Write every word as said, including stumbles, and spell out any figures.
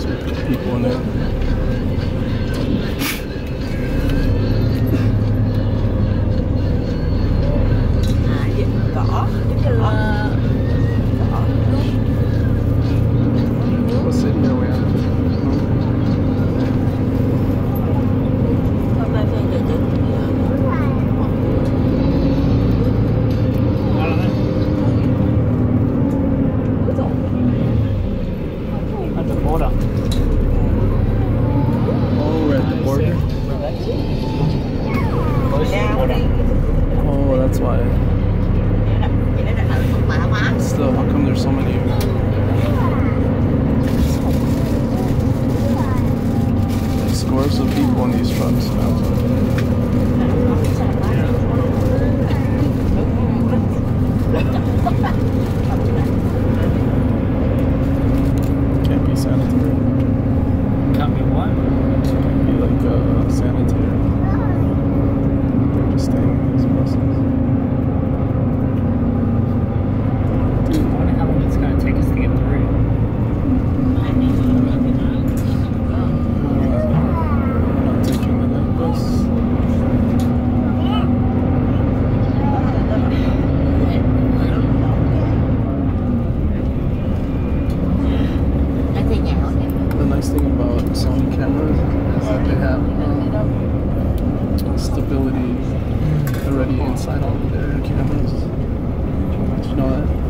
people in it. What city are we at? At the border. Oh, we're at the border? Oh, that's why. Still, how come there's so many? There's scores of people in these trucks now. Can't be sanitary. Can't be what? Can't be like uh, sanitary. They're just staying in these buses. Dude, I wonder how long it's going to take us to get through. I'm not taking the night bus. The nice thing about Sony cameras is that they have um, stability already inside all of their cameras. Did you know that?